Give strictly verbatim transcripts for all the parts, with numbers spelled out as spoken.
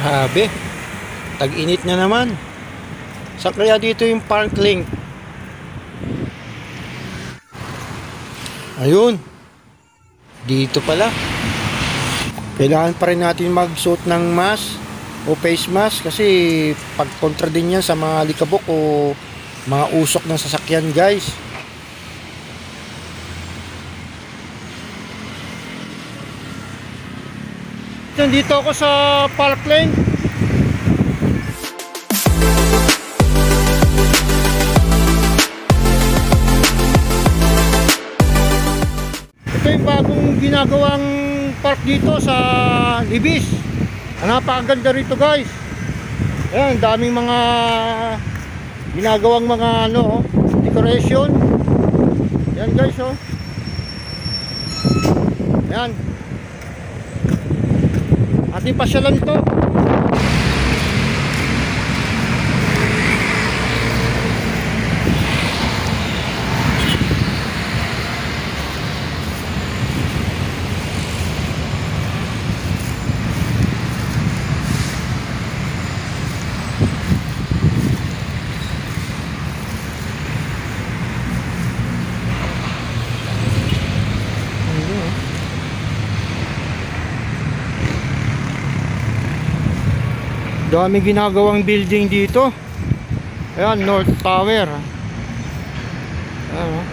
Grabe, tag-init na naman. Sa kaya dito yung park link. Ayun, dito pala. Kailangan pa rin natin magsuot ng mask o face mask kasi pag kontra din yan sa mga likabok o mga usok ng sasakyan, guys. Nandito ako sa park lane. Ito yung bagong ginagawang park dito sa Libis. Napakaganda rito, guys. Ayan, daming mga ginagawang mga ano, decoration. Ayan, guys, oh. Ayan. Ating pasyalan to. Dami ginagawang building dito. Ayan, North Tower. Ayan.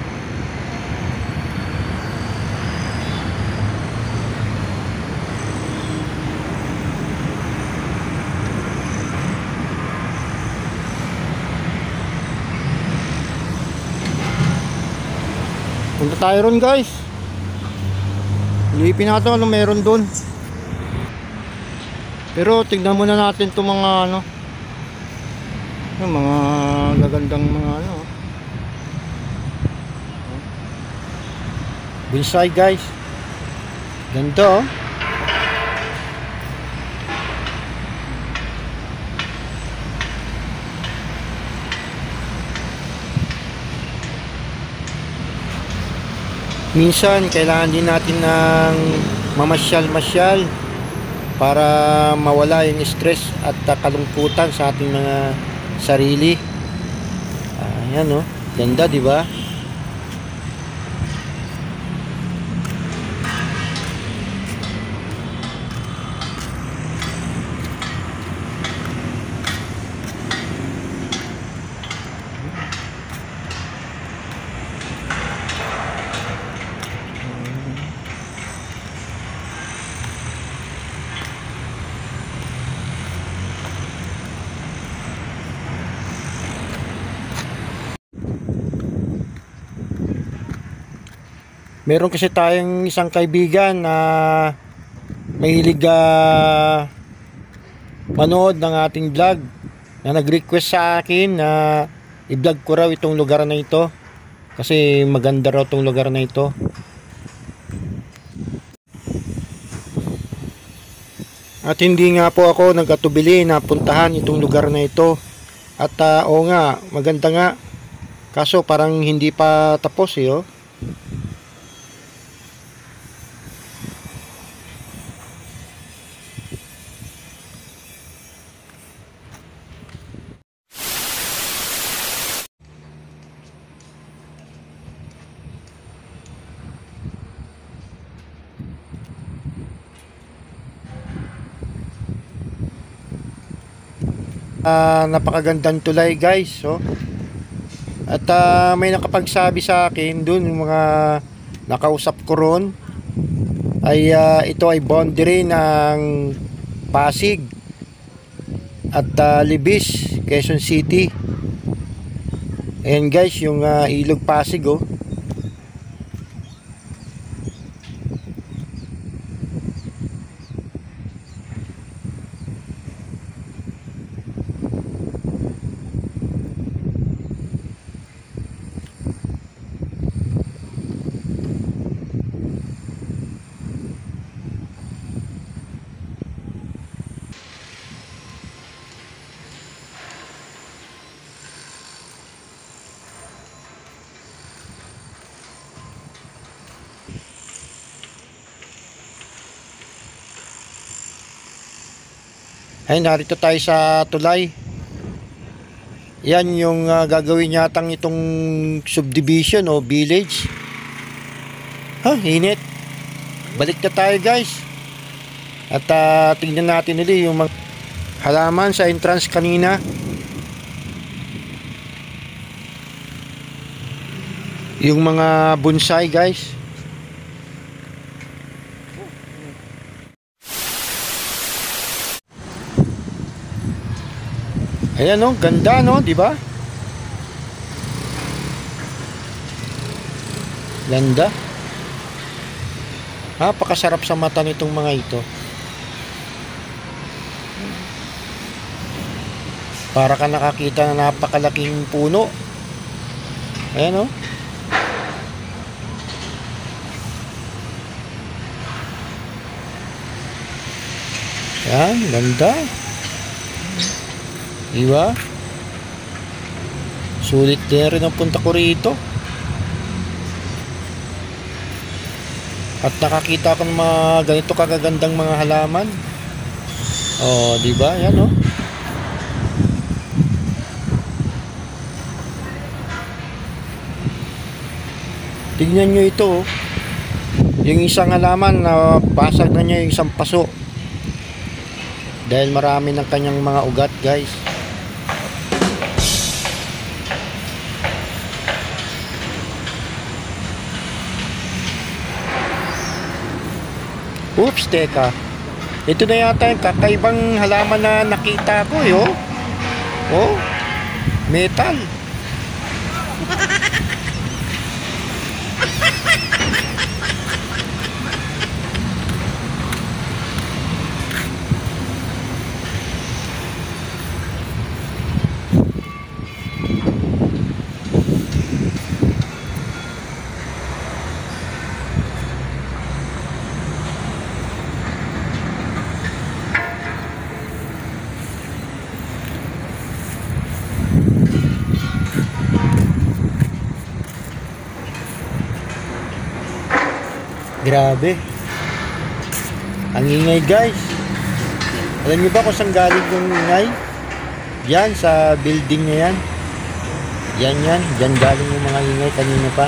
Punta tayo ron, guys. Ilipin natin ano meron dun. Pero tignan muna natin itong mga ano, yung mga gagandang mga ano, bonsai, guys. Ganda, oh. Minsan kailangan din natin ng mamasyal-masyal para mawala yung stress at kalungkutan sa ating mga sarili. Ayan, oh. Ganda, di ba? Meron kasi tayong isang kaibigan na mahilig uh, manood ng ating vlog, na nag-request sa akin na i-vlog ko raw itong lugar na ito kasi maganda raw itong lugar na ito. At hindi nga po ako nagkatubili na puntahan itong lugar na ito. At uh, oo nga, maganda nga, kaso parang hindi pa tapos, eh, oh. Uh, napakagandang tulay, guys, oh. At uh, may nakapagsabi sa akin dun, yung mga nakausap ko ron, ay uh, ito ay boundary ng Pasig at uh, Libis, Quezon City. Ayan, guys, yung uh, ilog Pasig, oh. Ay, narito tayo sa tulay. Yan yung uh, gagawin yatang itong subdivision o village. Ha, init. Balik na tayo guys. At uh, tingnan natin ulit yung mga halaman sa entrance kanina. Yung mga bonsai guys. Ayan no, ganda no, di ba? Ganda. Napakasarap sa mata nitong mga ito. Para ka nakakita ng napakalaking puno. Ayan no. Ayan, ganda. Diba? Sulit din rin ang punta ko rito. At nakakita ko ng mga ganito kagagandang mga halaman. Oh, diba? Yan oh. Tingnan nyo ito oh. Yung isang halaman na basag na niya yung isang paso. Dahil marami ng kanyang mga ugat guys. Oops, teka. Ito na yata yung kakaibang halaman na nakita ko, yo. Oh, metal. Grabe. Ang ingay guys. Alam niyo ba kung saan galing yung ingay? Yan sa building na yan. Yan yan. Yan galing yung mga ingay kanina pa.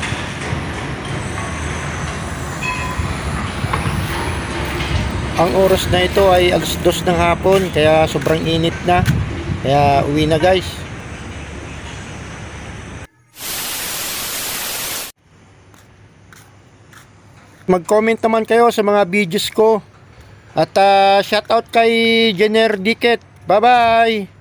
Ang oras na ito ay alas dos ng hapon. Kaya sobrang init na. Kaya uwi na guys. Mag-comment naman kayo sa mga videos ko. At uh, shout out kay Jenner Diket. Bye bye.